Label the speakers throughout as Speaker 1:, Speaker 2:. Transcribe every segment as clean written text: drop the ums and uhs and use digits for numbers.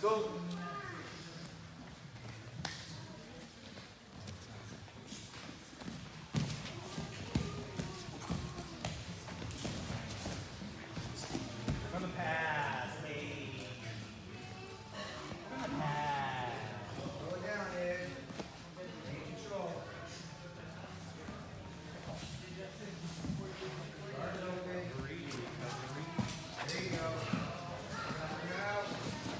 Speaker 1: Go.
Speaker 2: From the pass, baby. From the pass.
Speaker 1: Slow it down, Ed. Take control. Guard it open. There you go. Bring it out.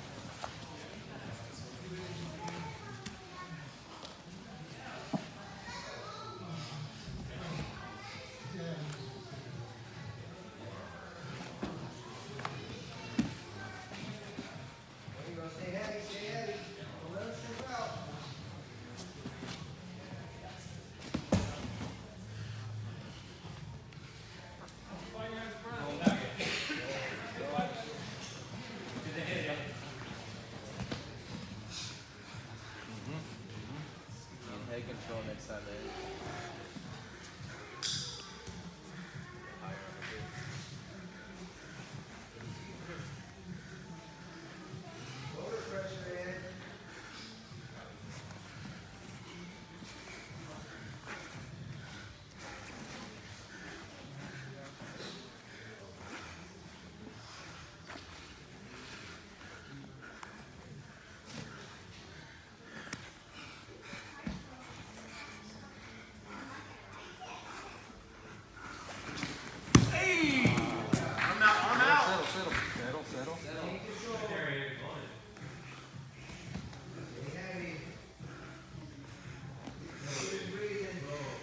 Speaker 1: There you go. Stay heavy, stay heavy. Don't let it slip out.
Speaker 3: Take control next time, man.
Speaker 1: Lower pressure, Ed.
Speaker 3: Settle.
Speaker 1: Take control. Stay heavy. Keep breathing.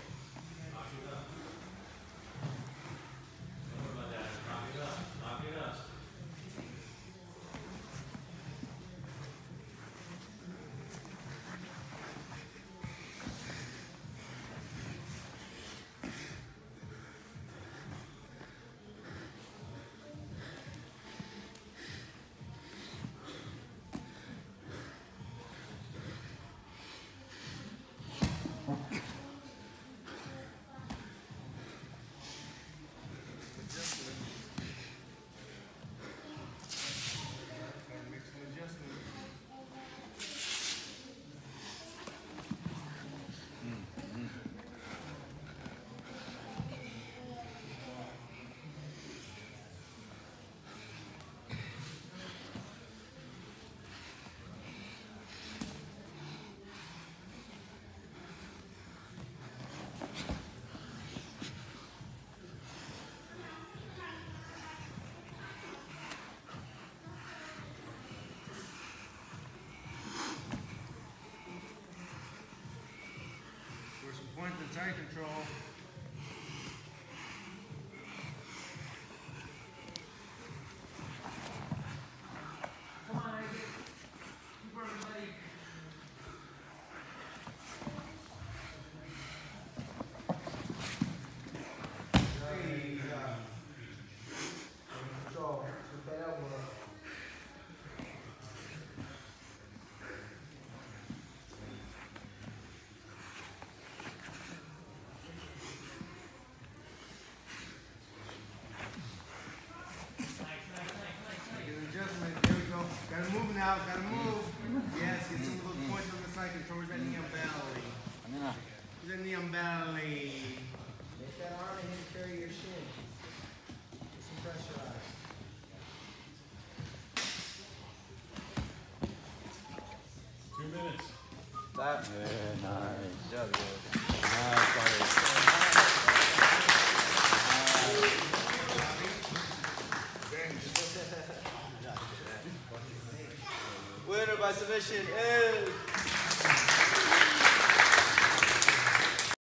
Speaker 1: For some points in tight control.
Speaker 2: Come on, Isaac. Keep running, buddy.
Speaker 1: Hey, control. Put that elbow up. Make an adjustment. There we go. Gotta move now. Gotta move. Yes, get some of those points on the side control. Where's that knee on belly? Where's that knee on belly? Get that arm and hit carry your shin. Get some pressure on it.
Speaker 3: That. Yeah, nice. Job, good. Nice, buddy. Winner by submission is